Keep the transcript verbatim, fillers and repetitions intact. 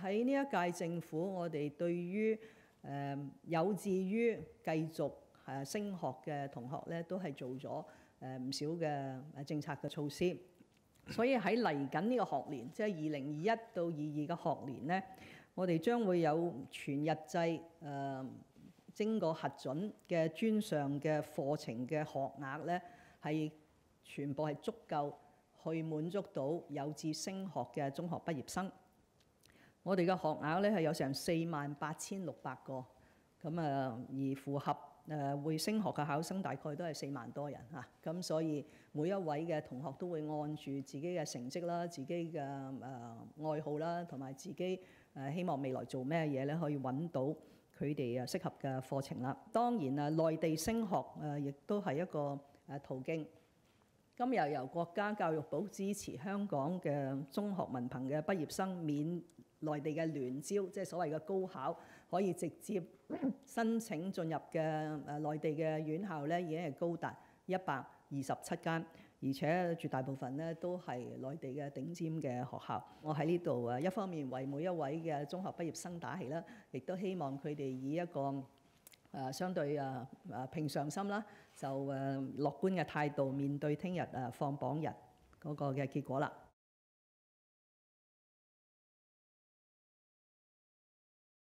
喺呢一屆政府，我哋對於誒有志於繼續誒升學嘅同學咧，都係做咗誒唔少嘅誒政策嘅措施。所以喺嚟緊呢個學年，即係二零二一到二二嘅學年咧，我哋將會有全日制誒經過核准嘅專上嘅課程嘅學額咧，係全部係足夠去滿足到有志升學嘅中學畢業生。我哋嘅學額咧係有成四萬八千六百個，咁啊而符合誒會升學嘅考生大概都係四萬多人嚇，咁所以每一位嘅同學都會按住自己嘅成績啦、自己嘅誒愛好啦，同埋自己誒希望未來做咩嘢咧，可以揾到佢哋誒適合嘅課程啦。當然啊，內地升學誒亦都係一個誒途徑。今日由國家教育部支持香港嘅中學文憑嘅畢業生免內地嘅聯招，即係所謂嘅高考，可以直接申請進入嘅誒內地嘅院校咧，已經係高達一百二十七間，而且絕大部分咧都係內地嘅頂尖嘅學校。我喺呢度誒，一方面為每一位嘅中學畢業生打氣啦，亦都希望佢哋以一個誒相對誒誒平常心啦，就誒樂觀嘅態度面對聽日誒放榜日嗰個嘅結果啦。